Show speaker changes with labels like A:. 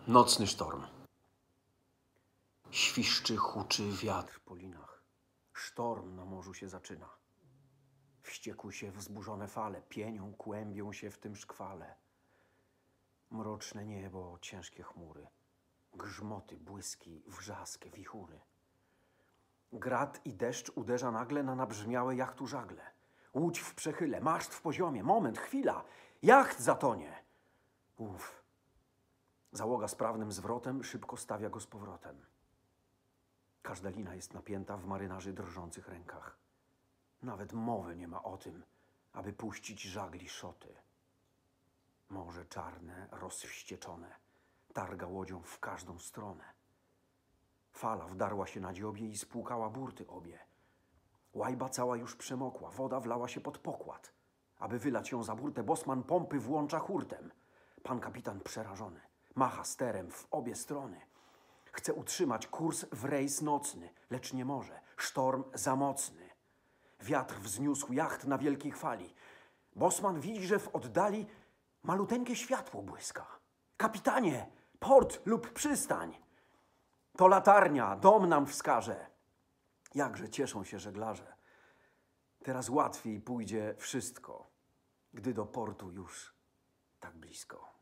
A: Nocny sztorm. Świszczy, huczy wiatr po linach. Sztorm na morzu się zaczyna. Wściekły się wzburzone fale, pienią, kłębią się w tym szkwale. Mroczne niebo, ciężkie chmury, grzmoty, błyski, wrzask, wichury. Grad i deszcz uderza nagle na nabrzmiałe jachtu żagle. Łódź w przechyle, maszt w poziomie, moment, chwila, jacht zatonie. Uf. Załoga z prawnym zwrotem szybko stawia go z powrotem. Każda lina jest napięta w marynarzy drżących rękach. Nawet mowy nie ma o tym, aby puścić żagli szoty. Morze czarne, rozwścieczone, targa łodzią w każdą stronę. Fala wdarła się na dziobie i spłukała burty obie. Łajba cała już przemokła, woda wlała się pod pokład. Aby wylać ją za burtę, bosman pompy włącza hurtem. Pan kapitan przerażony macha sterem w obie strony. Chce utrzymać kurs w rejs nocny, lecz nie może. Sztorm za mocny. Wiatr wzniósł jacht na wielkiej fali. Bosman widzi, że w oddali maluteńkie światło błyska. Kapitanie, port lub przystań. To latarnia, dom nam wskaże. Jakże cieszą się żeglarze. Teraz łatwiej pójdzie wszystko, gdy do portu już tak blisko.